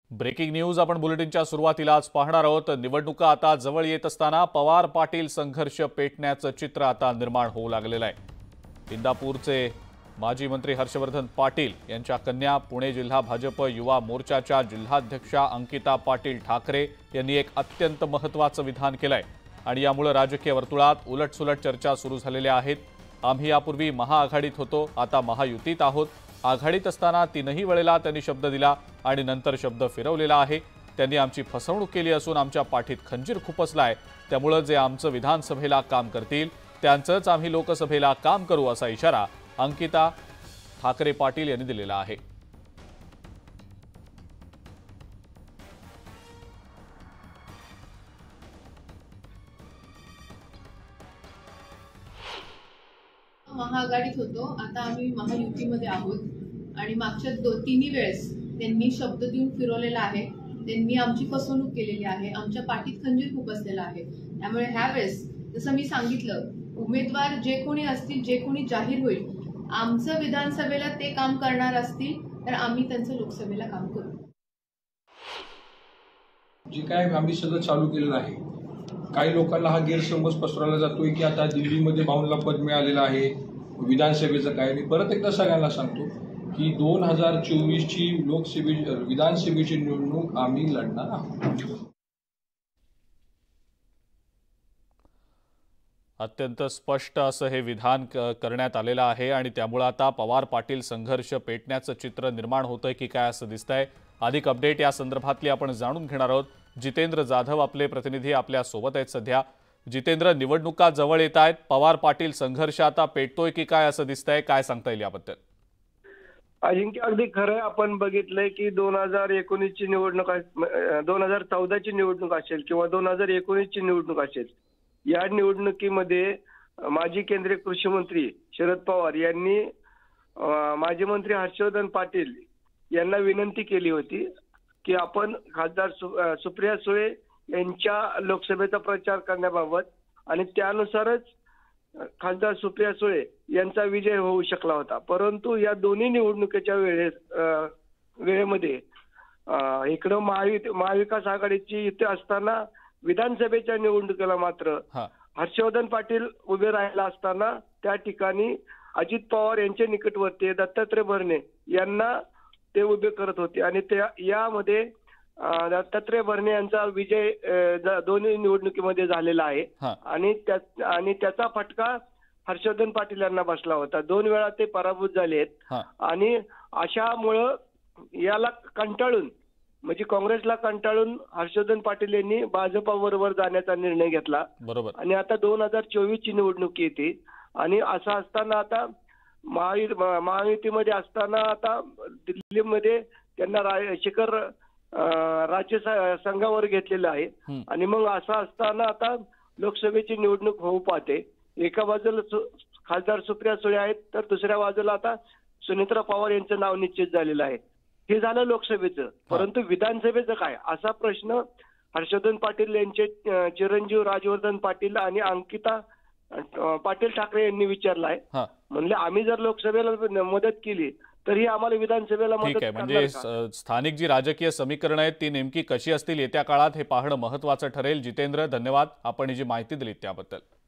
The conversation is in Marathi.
ब्रेकिंग न्यूज आपण बुलेटिनच्या सुरुवातीलाच पाहणार आहोत। निवडणुका आता जवळ येत असताना पवार पाटील संघर्ष पेटण्याचं चित्र आता निर्माण होऊ लागलेलं आहे। इंदापूरचे माजी मंत्री हर्षवर्धन पाटील यांच्या कन्या पुणे जिल्हा भाजप युवा मोर्चाच्या जिल्हाध्यक्षा अंकिता पाटील ठाकरे यांनी एक अत्यंत महत्त्वाचं विधान केलंय आणि यामुळे राजकीय वर्तुळात उलटसुलट चर्चा सुरू झालेल्या आहेत। आम्ही यापूर्वी महाआघाडीत होतो, आता महायुतीत आहोत। आघाडीत असताना तीनही वेळेला त्यांनी शब्द दिला आणि नंतर शब्द फिरवलेला आहे। त्यांनी आमची फसवणूक केली असून आमच्या पाठीत खंजीर खुपसलाय। त्यामुळे जे आमचं विधानसभेला काम करतील त्यांचंच आम्ही लोकसभेला काम करू असा इशारा अंकिता ठाकरे पाटील यांनी दिलेला आहे। महाआघाडीत होतो, आता आम्ही महायुतीमध्ये आहोत आणि मागच्या तिन्ही वेळेस त्यांनी शब्द देऊन फिरवलेला आहे। त्यांनी आमची फसवणूक केलेली आहे, आमच्या पाठीत खंजीर खुपसलेला आहे। त्यामुळे ह्या वेळेस जसं मी सांगितलं, उमेदवार जे कोणी असतील, जे कोणी जाहीर होईल, आमचं विधानसभेला ते काम करणार असतील तर आम्ही त्यांचं लोकसभेला काम करू। जे काय आम्ही सगळं चालू केलेलं आहे, काही लोकांना हा गैरसमज पसरवला जातोय की आता दिल्लीमध्ये भाऊंला पद मिळालेलं आहे, विधानसभेचं काय। मी परत एकदा सगळ्यांना सांगतो की 2024 ची विधानसभेची निवडणूक आम्ही लढणार आहोत। अत्यंत स्पष्ट असं हे विधान करण्यात आलेलं आहे आणि त्यामुळे आता पवार पाटील संघर्ष पेटण्याचं चित्र निर्माण होतंय की काय असं दिसतंय। अधिक अपडेट या संदर्भातली आपण जाणून घेणार आहोत। जितेंद्र जाधव आपले प्रतिनिधी आपल्या सोबत आहेत सध्या। जितेंद्र, निवडणुका जवळ येत आहेत, पवार पाटील संघर्ष आता पेटतोय की काय असं दिसतंय, काय सांगता येईल याबद्दल? अजिंक्य, अगदी खरं आपण बघितलंय की 2019 ची निवडणूक, 2014 ची निवडणूक असेल किंवा 2019 ची निवडणूक असेल, या निवडणुकीमध्ये माजी केंद्रीय कृषी मंत्री शरद पवार यांनी माजी मंत्री हर्षवर्धन पाटील यांना विनंती केली होती की आपण खासदार सुप्रिया सुळे यांच्या लोकसभेचा प्रचार करण्याबाबत, आणि त्यानुसारच खासदार सुप्रिया सुळे यांचा विजय होऊ शकला होता। परंतु या दोन्ही निवडणुकीच्या वेळेमध्ये इकडं महाविकास आघाडीची युती असताना विधानसभेच्या निवडणुकीला मात्र हर्षवर्धन पाटील उभे राहिला असताना त्या ठिकाणी अजित पवार यांचे निकटवर्ती दत्तात्रय भरणे यांना ते उभे करत होते आणि यामध्ये दत्तात्रय भरणे यांचा विजय दोन्ही निवडणुकीमध्ये झालेला आहे आणि त्याचा फटका हर्षवर्धन पाटील यांना बसला होता। 2 वेळा ते पराभूत झाले आहेत आणि अशामुळं याला कंटाळून, म्हणजे काँग्रेसला कंटाळून हर्षवर्धन पाटील यांनी भाजपाबरोबर जाण्याचा निर्णय घेतला। बरोबर। आणि आता 2024 ची निवडणूक येते आणि असं असताना आता महायुतीमध्ये असताना आता दिल्लीमध्ये त्यांना शिखर राज्य संघावर घेतलेलं आहे आणि मग असं असताना आता लोकसभेची निवडणूक होऊ पाहते। एका बाजूला खासदार सुप्रिया सुळे आहेत तर दुसऱ्या बाजूला आता सुनेत्रा पवार यांचं नाव निश्चित झालेलं आहे। हे झालं लोकसभेचं, परंतु विधानसभेचं काय असा प्रश्न हर्षवर्धन पाटील यांचे चिरंजीव राजवर्धन पाटील आणि अंकिता पाटील ठाकरे यांनी विचारला आहे। म्हणले आम्ही जर लोकसभेला मदत केली तर ही आम्हाला विधानसभेला मदत ठीक आहे। म्हणजे स्थानिक जी राजकीय समीकरणं आहेत ती नेमकी कशी असतील येत्या काळात हे पाहणं महत्त्वाचं ठरेल। जितेंद्र, धन्यवाद, आपण ही जी माहिती दिलीत त्याबद्दल।